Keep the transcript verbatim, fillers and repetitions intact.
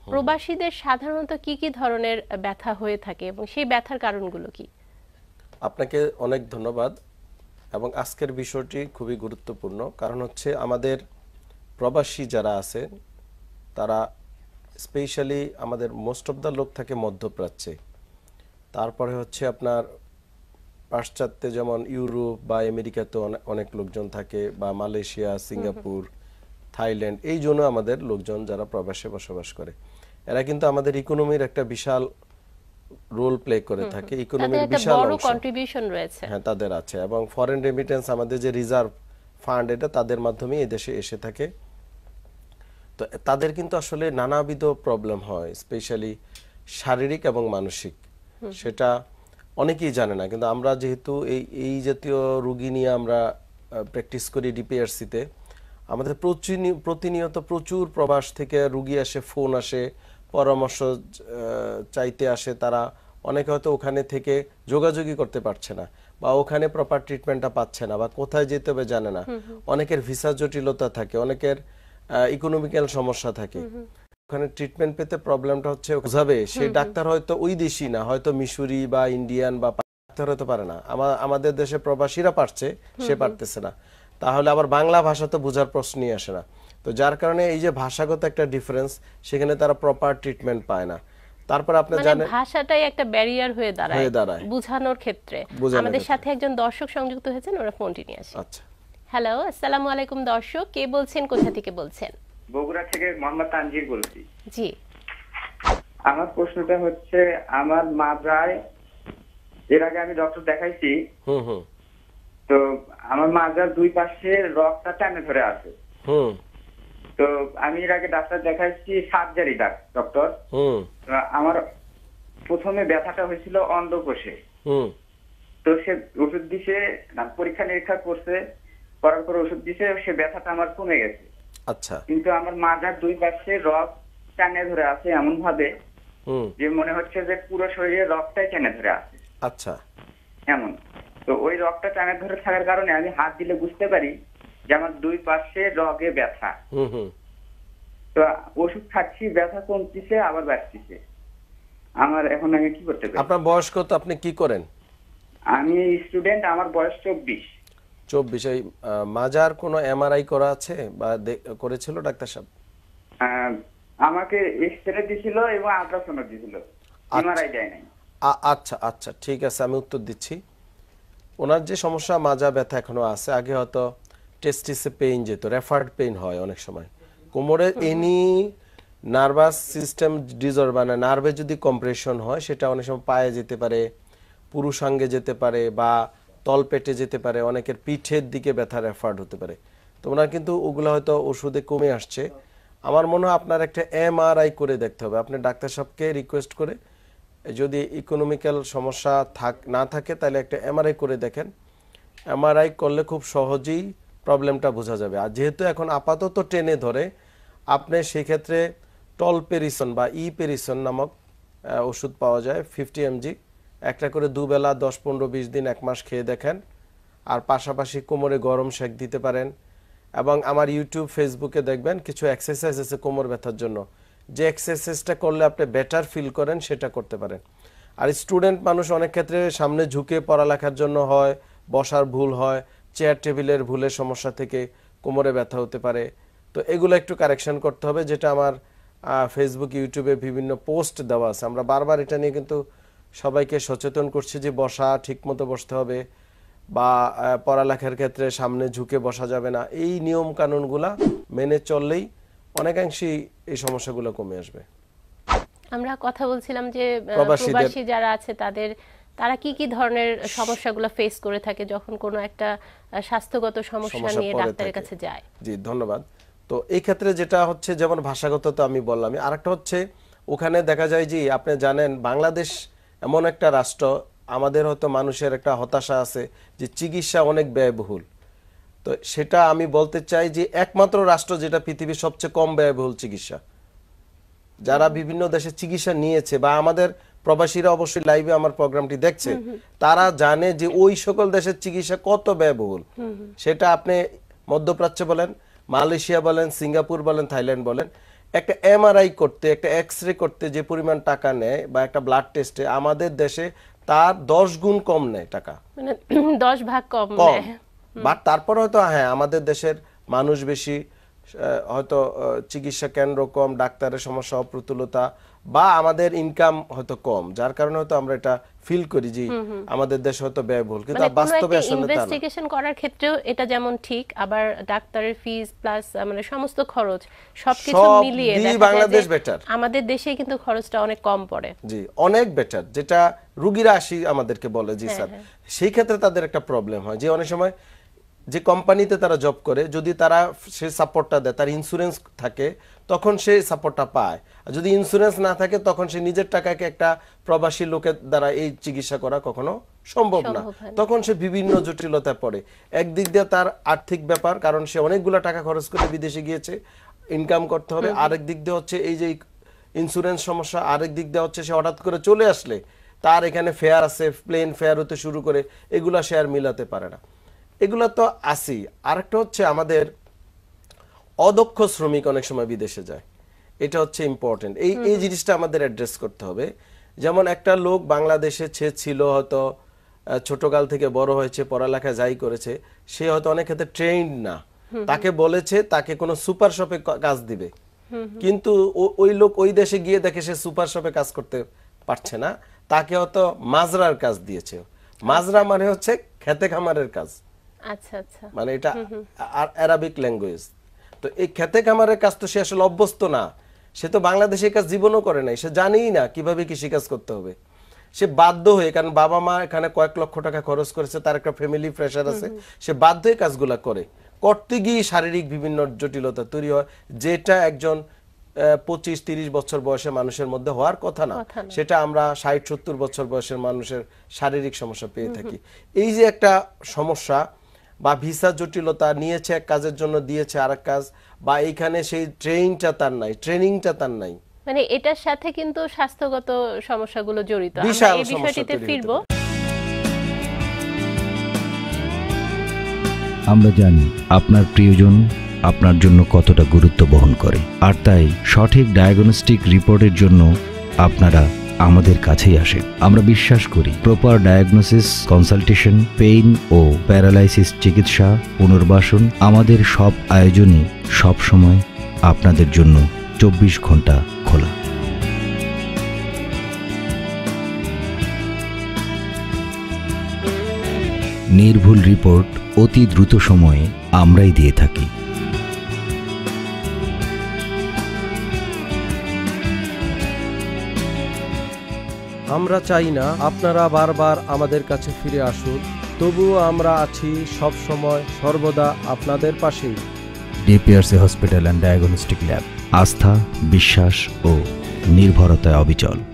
প্রবাসীদের সাধারণত কি কি ধরনের ব্যথা হয়ে থাকে এবং সেই ব্যথার কারণগুলো কি? আপনাকে অনেক ধন্যবাদ এবং আজকের বিষয়টি খুবই গুরুত্বপূর্ণ, কারণ হচ্ছে আমাদের প্রবাসী যারা আছে তারা স্পেশালি আমাদের মোস্ট অফ দ্য লোক থাকে মধ্যপ্রাচ্যে, তারপরে হচ্ছে আপনার পাশ্চাত্যে যেমন ইউরোপ বা আমেরিকাতে অনেক লোকজন থাকে, বা মালয়েশিয়া, সিঙ্গাপুর, থাইল্যান্ড, এই জন্য আমাদের লোকজন যারা প্রবাসে বসবাস করে এরা কিন্তু আমাদের ইকোনমির একটা বিশাল রোল প্লে করে থাকে, ইকোনমির বিশাল বড় কন্ট্রিবিউশন রয়েছে। হ্যাঁ, তাদের আছে। এবং ফরেন রেমিটেন্স আমাদের যে রিজার্ভ ফান্ড, এটা তাদের মাধ্যমে এই দেশে এসে থাকে। তো তাদের কিন্তু আসলে নানাবিধ প্রবলেম হয়, স্পেশালি শারীরিক এবং মানসিক, সেটা অনেকেই জানে না। কিন্তু আমরা যেহেতু এই এই জাতীয় রোগী নিয়ে আমরা প্র্যাকটিস করি ডিপিআরসিতে, আমাদের প্রতিনিয়ত প্রচুর প্রবাস থেকে রুগী আসে, ফোন আসে, পরামর্শ চাইতে আসে। তারা অনেকে হয়তো ওখানে থেকে যোগাযোগই করতে পারছে না, বা ওখানে প্রপার ট্রিটমেন্টটা পাচ্ছে না, বা কোথায় যেতে হবে জানে না। অনেকের ভিসা জটিলতা থাকে, অনেকের ইকোনমিক্যাল সমস্যা থাকে। ওখানে ট্রিটমেন্ট পেতে প্রবলেমটা হচ্ছে বুঝাবে সেই ডাক্তার হয়তো ওই দেশি না, হয়তো মিশরি বা ইন্ডিয়ান বা ডাক্তার হতে পারে না। আমাদের দেশে প্রবাসীরা পারছে, সে পারতেছে না, তাহলে আবার বাংলা ভাষা তো বোঝার প্রশ্নই আসে না। তো যার কারণে এই যে ভাষাগত একটা ডিফারেন্স, সেখানে তারা প্রপার ট্রিটমেন্ট পায় না। তারপর আপনি জানেন ভাষাটাই একটা ব্যারিয়ার হয়ে দাঁড়ায় বোঝানোর ক্ষেত্রে। আমাদের সাথে একজন দর্শক সংযুক্ত হয়েছেন, ওরা ফোনটি নিয়ে আসে। আচ্ছা, হ্যালো, আসসালামু আলাইকুম দর্শক, কে বলছেন, কোথা থেকে বলছেন? বগুড়া থেকে মোহাম্মদ তানজির বলছি। জি, আমার প্রশ্নটা হচ্ছে, আমার মা যায়, এর আগে আমি ডক্টর দেখাইছি, হুম হুম তো আমার মাজার দুই পাশে রক্তটা টানে ধরে আছে। হুম তো আমি এর আগে ডাক্তার দেখাইছি, সার্জারি ডক্টর। হুম আমার প্রথমে ব্যথাটা হয়েছিল অন্ডকোষে। হুম তো সে ওষুধ দিছে, পরীক্ষা নিরীক্ষা করছে, করার পর ওষুধ দিছে, সে ব্যথাটা আমার কমে গেছে। আচ্ছা, কিন্তু আমার মাজার দুই পাশে রক্ত টানে ধরে আছে এমন ভাবে যে মনে হচ্ছে যে পুরো শরীরে রক্তটাই টেনে ধরে আছে। আচ্ছা, এমন। তো ওই রক্তটা টানে ধরে থাকার কারণে আমি হাত দিলে বুঝতে পারি যে আমার দুই পাশে রগে ব্যথা। হুম হুম তো ওষুধ খাচ্ছি, ব্যথা কমতিছে আবার বাড়তিছে। আমার এখন আমি কি করতে পারি? আপনার বয়স কত? আপনি কি করেন? আমি স্টুডেন্ট, আমার বয়স চব্বিশ। চব্বিশ। এই মাজার কোনো এমআরআই করা আছে বা করেছিল ডাক্তার সাহেব? আমাকে এক্স-রে দিছিল এবং আল্ট্রাসাউন্ড দিছিল, এমআরআই দেয় নাই। আচ্ছা আচ্ছা, ঠিক আছে, আমি উত্তর দিচ্ছি। ওনার যে সমস্যা, মাজা ব্যথা এখনো আছে। আগে হয়তো টেস্টিসে পেইন যেত, রেফার্ড পেইন হয় অনেক সময়। কোমরে এনি নার্ভাস সিস্টেম ডিসঅর্ডার, মানে নার্ভে যদি কম্প্রেশন হয়, সেটা অনেক সময় পায়ে যেতে পারে, পুরুষাঙ্গে যেতে পারে, বা তলপেটে যেতে পারে, অনেকের পিঠের দিকে ব্যথা রেফার্ড হতে পারে। তো ওনার কিন্তু ওগুলো হয়তো ওষুধে কমে আসছে। আমার মনে হয় আপনার একটা এমআরআই করে দেখতে হবে। আপনি ডাক্তার সাহেবকে রিকোয়েস্ট করে, যদি ইকোনমিক্যাল সমস্যা থাক না থাকে, তাহলে একটা এমআরআই করে দেখেন। এমআরআই করলে খুব সহজেই প্রবলেমটা বোঝা যাবে। আর যেহেতু এখন আপাতত টেনে ধরে, আপনি সেক্ষেত্রে টলপেরিসন বা ই পেরিসন নামক ওষুধ পাওয়া যায়, ফিফটি এমজি, একটা করে দুবেলা দশ পনেরো বিশ দিন এক মাস খেয়ে দেখেন। আর পাশাপাশি কোমরে গরম সেক দিতে পারেন। এবং আমার ইউটিউব, ফেসবুকে দেখবেন কিছু এক্সারসাইজ আছে কোমর ব্যথার জন্য, যে এক্সারসাইজটা করলে আপনি বেটার ফিল করেন, সেটা করতে পারেন। আর স্টুডেন্ট মানুষ অনেক ক্ষেত্রে সামনে ঝুঁকে পড়ালেখার জন্য হয়, বসার ভুল হয়, চেয়ার টেবিলের ভুলের সমস্যা থেকে কোমরে ব্যথা হতে পারে। তো এগুলো একটু কারেকশন করতে হবে, যেটা আমার ফেসবুক, ইউটিউবে বিভিন্ন পোস্ট দেওয়া আছে। আমরা বারবার এটা নিয়ে কিন্তু সবাইকে সচেতন করছি যে বসা ঠিক মতো বসতে হবে, বা পড়ালেখার ক্ষেত্রে সামনে ঝুঁকে বসা যাবে না। এই নিয়ম কানুনগুলা মেনে চললেই অনেকাংশেই এই সমস্যাগুলো কমে আসবে। আমরা কথা বলছিলাম যে প্রবাসী যারা আছে তাদের, তারা কি কি ধরনের সমস্যাগুলো ফেস করে থাকে যখন কোনো একটা স্বাস্থ্যগত সমস্যা নিয়ে ডাক্তারের কাছে যায়? জি, ধন্যবাদ। তো এই ক্ষেত্রে যেটা হচ্ছে, যেমন ভাষাগত তো আমি বললাম, আরেকটা হচ্ছে ওখানে দেখা যায় যে, আপনি জানেন বাংলাদেশ এমন একটা রাষ্ট্র, আমাদের হয়তো মানুষের একটা হতাশা আছে যে চিকিৎসা অনেক ব্যয়বহুল। তো সেটা আমি বলতে চাই যে একমাত্র রাষ্ট্র যেটা পৃথিবীর সবচেয়ে কম ব্যয়বহুল চিকিৎসা। যারা বিভিন্ন দেশে চিকিৎসা নিয়েছে, বা আমাদের প্রবাসীরা অবশ্যই লাইভে আমার প্রোগ্রামটি দেখছে, তারা জানে যে ওই সকল দেশের চিকিৎসা কত ব্যয়বহুল। সেটা আপনি মধ্যপ্রাচ্য বলেন, মালয়েশিয়া বলেন, সিঙ্গাপুর বলেন, থাইল্যান্ড বলেন, একটা এমআরআই করতে, একটা এক্স রে করতে যে পরিমাণ টাকা নেয় বা একটা ব্লাড টেস্টে, আমাদের দেশে তার দশ গুণ কম নেয় টাকা, মানে দশ ভাগ কম কম। নেয়। বাট তারপর হয়তো হ্যাঁ আমাদের দেশের মানুষ বেশি, হয়তো চিকিৎসা কেন্দ্র কম, ডাক্তারের সমস্যা, অপ্রতুলতা, বা আমাদের ইনকাম হয়তো কম, যার কারণে হয়তো আমরা এটা ফিল করি যে আমাদের দেশে হয়তো ব্যয়বহুল, কিন্তু বাস্তবে আসলে তা না। ইনভেস্টিগেশন করার ক্ষেত্রেও এটা যেমন ঠিক, আবার ডাক্তারের ফিস প্লাস মানে সমস্ত খরচ সবকিছু মিলিয়ে বাংলাদেশ বেটার, আমাদের দেশে কিন্তু খরচটা অনেক কম পড়ে। জি অনেক বেটার, যেটা রোগীরা আসি আমাদেরকে বলে জি স্যার, সেই ক্ষেত্রে তাদের একটা প্রবলেম হয় যে অনেক সময় যে কোম্পানিতে তারা জব করে যদি তারা সে সাপোর্টটা দেয়, তার ইন্স্যুরেন্স থাকে, তখন সে সাপোর্টটা পায়। আর যদি ইন্স্যুরেন্স না থাকে তখন সে নিজের টাকাকে একটা প্রবাসী লোকের দ্বারা এই চিকিৎসা করা কখনো সম্ভব না, তখন সে বিভিন্ন জটিলতায় পড়ে। একদিক দিয়ে তার আর্থিক ব্যাপার, কারণ সে অনেকগুলো টাকা খরচ করে বিদেশে গিয়েছে, ইনকাম করতে হবে। আরেক দিক দিয়ে হচ্ছে এই যে ইন্স্যুরেন্স সমস্যা, আরেক দিক দিয়ে হচ্ছে সে হঠাৎ করে চলে আসলে তার এখানে ফেয়ার আছে, প্লেন ফেয়ার হতে শুরু করে, এগুলা সে আর মিলাতে পারে না। এগুলো তো আসি। আরেকটা হচ্ছে আমাদের অদক্ষ শ্রমিক অনেক সময় বিদেশে যায়, এটা হচ্ছে ইম্পর্টেন্ট। এই এই জিনিসটা আমাদের অ্যাড্রেস করতে হবে। যেমন একটা লোক বাংলাদেশে সে ছিল, হয়তো ছোটকাল থেকে বড় হয়েছে, পড়ালেখা যাই করেছে, সে হয়তো অনেক ক্ষেত্রে ট্রেন্ড না, তাকে বলেছে তাকে কোনো সুপার শপে কাজ দিবে, কিন্তু ওই লোক ওই দেশে গিয়ে দেখে সে সুপার শপে কাজ করতে পারছে না, তাকে হয়তো মাজরার কাজ দিয়েছে। মাজরা মানে হচ্ছে খেতে খামারের কাজ। আচ্ছা আচ্ছা, মানে এটা আরবিক ল্যাঙ্গুয়েজ। তো এই খেতে খামারের কাজ তো সে আসলে অভ্যস্ত না, সে তো বাংলাদেশে কাজ জীবনও করে নাই, সে জানেই না কিভাবে কৃষিকাজ করতে হবে। সে বাধ্য হয়ে, কারণ বাবা মা এখানে কয়েক লক্ষ টাকা খরচ করেছে, তার একটা ফ্যামিলি প্রেশার আছে, সে বাধ্য হয়ে কাজগুলা করে। করতে গিয়ে শারীরিক বিভিন্ন জটিলতা তৈরি হয়, যেটা একজন পঁচিশ তিরিশ বছর বয়সের মানুষের মধ্যে হওয়ার কথা না, সেটা আমরা ষাট সত্তর বছর বয়সের মানুষের শারীরিক সমস্যা পেয়ে থাকি। এই যে একটা সমস্যা বা ভিসা জটিলতা, নিয়েছে এক কাজের জন্য দিয়েছে আরেক কাজ, বা এইখানে সেই ট্রেনিংটা তার নাই, ট্রেনিংটা তার নাই, মানে এটার সাথে কিন্তু স্বাস্থ্যগত সমস্যাগুলো জড়িত। আমরা এই বিষয়টিতে ফিরবো। আমরা জানি আপনার প্রিয়জন আপনার জন্য কতটা গুরুত্ব বহন করে, আর তাই সঠিক ডায়াগনস্টিক রিপোর্টের জন্য আপনারা আমাদের কাছেই আসেন। আমরা বিশ্বাস করি প্রপার ডায়াগনোসিস, কনসালটেশন, পেইন ও প্যারালাইসিস চিকিৎসা, পুনর্বাসন, আমাদের সব আয়োজনই সব সময় আপনাদের জন্য চব্বিশ ঘন্টা খোলা। নির্ভুল রিপোর্ট অতি দ্রুত সময়ে আমরাই দিয়ে থাকি। আমরা চাই না আপনারা বারবার আমাদের কাছে ফিরে আসুন, তবুও আমরা আছি সব সময় সর্বদা আপনাদের পাশেই। DPRC hospital and diagnostic lab, আস্থা, বিশ্বাস ও নির্ভরতায় অবিচল।